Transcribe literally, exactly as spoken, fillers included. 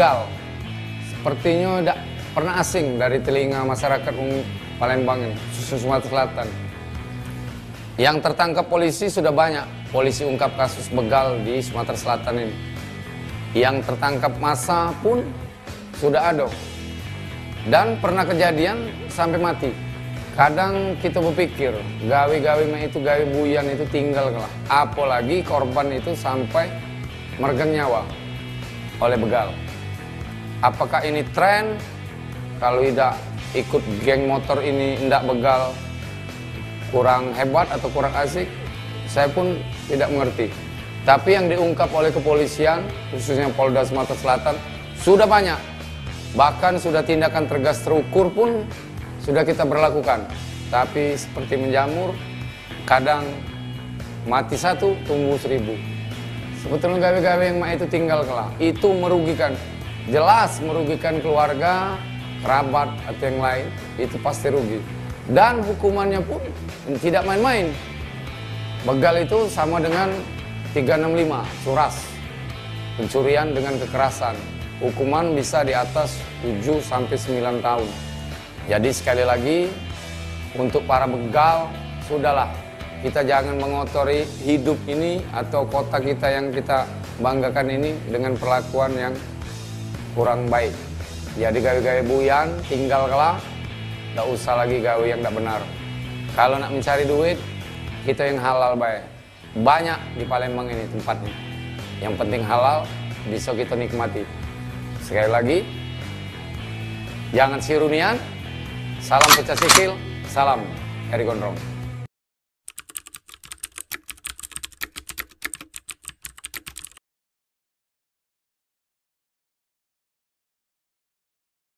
begal. Sepertinya tidak pernah asing dari telinga masyarakat umum Palembang ini, khususnya Sumatera Selatan. Yang tertangkap polisi sudah banyak, polisi ungkap kasus begal di Sumatera Selatan ini. Yang tertangkap massa pun sudah ada. Dan pernah kejadian sampai mati. Kadang kita berpikir, gawe-gawe itu gawe buyan itu tinggal lah. Apalagi korban itu sampai meregang nyawa oleh begal. Apakah ini tren? Kalau tidak ikut geng motor ini tidak begal, kurang hebat atau kurang asik, saya pun tidak mengerti. Tapi yang diungkap oleh kepolisian, khususnya Polda Sumatera Selatan, sudah banyak. Bahkan sudah tindakan tegas terukur pun sudah kita berlakukan. Tapi seperti menjamur, kadang mati satu, tumbuh seribu. Sebetulnya gawe-gawe yang mah itu tinggal kelah. Itu merugikan, jelas merugikan keluarga, kerabat, atau yang lain. Itu pasti rugi. Dan hukumannya pun tidak main-main. Begal itu sama dengan tiga enam lima, curas. Pencurian dengan kekerasan. Hukuman bisa di atas tujuh sampai sembilan tahun. Jadi sekali lagi, untuk para begal, sudahlah. Kita jangan mengotori hidup ini atau kota kita yang kita banggakan ini dengan perlakuan yang kurang baik. Jadi gawe-gawe buyan, tinggal kelah. Tidak usah lagi gawe yang tidak benar. Kalau nak mencari duit, kita yang halal baik. Banyak di Palembang ini tempatnya. Yang penting halal, bisa kita nikmati. Sekali lagi, jangan sirunian. Salam pecah sikil, salam Eri Gondrong.